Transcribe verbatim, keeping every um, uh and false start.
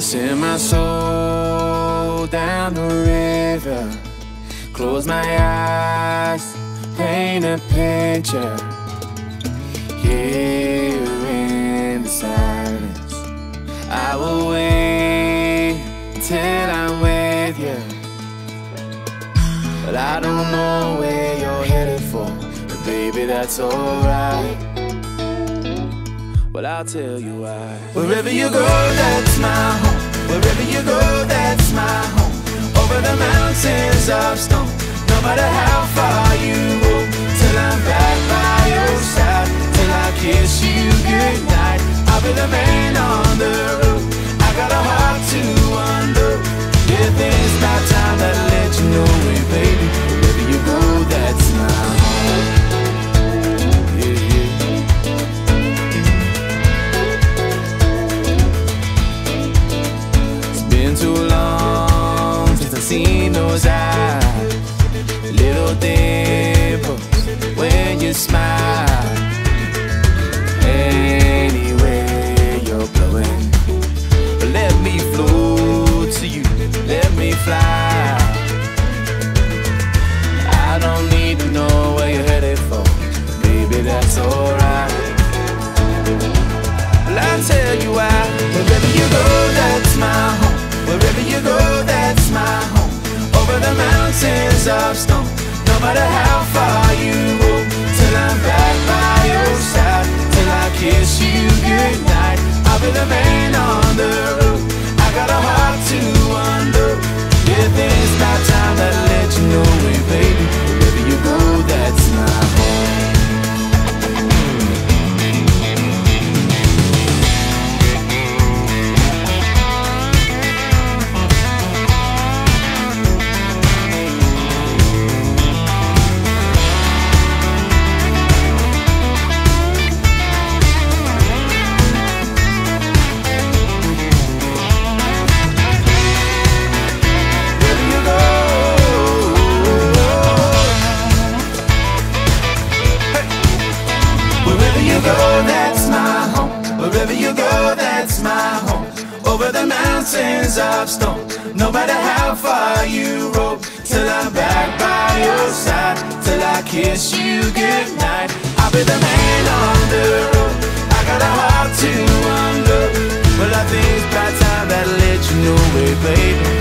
Send my soul down the river, close my eyes, paint a picture. Here in the silence, I will wait till I'm with you. But I don't know where you're headed for, but baby, that's alright. Well, I'll tell you why. Wherever you go, that's my home. Wherever you go, that's my home. Over the mountains of stone, no matter how far you go, till I'm back by your side, till I kiss you goodnight. I'll be the man on the road. I got a heart to undo. Yeah, it's about time that I let you know it, baby. Wherever you go, that's my home. Yeah, yeah. It's been too long since I've seen those eyes, little dimples when you smile. Anywhere you're blowing, but let me float to you, let me fly. I don't need to know where you're headed for, baby, that's alright. Well, I'll tell you why. Wherever you go, that's my home. Wherever you go, that's my home. Over the mountains of stone, no matter how far you go, till I'm back by your side, till I kiss you goodnight. I'll be the man on the road. I got a heart to undo. Yeah, it's about time that I let you know it, baby. Wherever you go, that's my home. Wherever you go, that's my home. Over the mountains of stone, no matter how far you roam, till I'm back by your side, till I kiss you goodnight. I'll be the man on the road. I got a heart to undo. Well, I think it's about time that I let you know it, baby.